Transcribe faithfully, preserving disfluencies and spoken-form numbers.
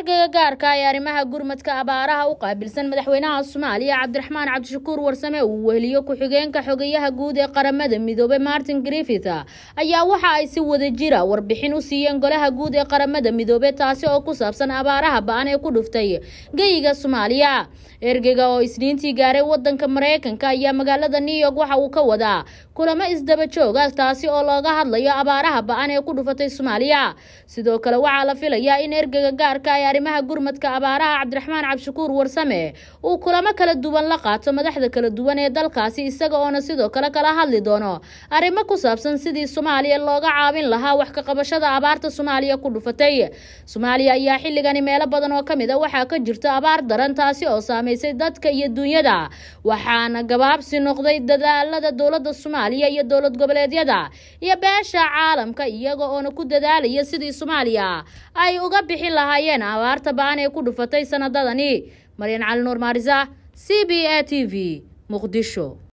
ergeyga gaarka ah ee arrimaha gurmadka abaaraha u qaabilsan madaxweynaha Soomaaliya Cabdiraxmaan Cabdishakuur Warsame uu weheliyo ku-xigeenka xogayaha guud ee qaramada midoobay Martin Griffiths ayaa waxa ay si wada jira warbixin u siiyeen golaha guud ee qaramada midoobay taasi oo ku saabsan abaaraha ba'an ee ku dhuftay geyiga Soomaaliya. ergeyga oo isniintii gaaray wadanka Mareykanka ayaa magaalada New York waxa uu ka wadaa kulamo isdaba joog ah taasi oo looga hadlayo abaaraha ba'an ee ku dhufatay Soomaaliya. sidoo kale waxa la filayaa in ergeyga gaarka ah ee arrimaha gurmadka abaaraha Cabdiraxmaan Cabdishakuur Warsame uu kulamo kala duwan la qaato madaxda kala duwan ee dalkaasi isaga oo sidoo kale kala hadli doono arrimo ku saabsan sidii Soomaaliya looga caawin lahaa wax ka qabashada abaarta Soomaaliya ku dhufatay. Soomaaliya ayaa xilligan meelo badan oo kamid ah waxa ka jirta abaar daran taasi oo saameysay dadka iyo dunyada, waxaana gabaabsi noqday dadaalada dowladda Soomaaliya iyo dowlad goboleedyada iyo beesha caalamka iyaga oo ku dadaalaya sidii Soomaaliya ay uga bixin lahaayeen abaarta ba'an ee ku dhufatay sanadadani. Maryan Cali Nuur Maarisa, C B A T V, Muqdisho.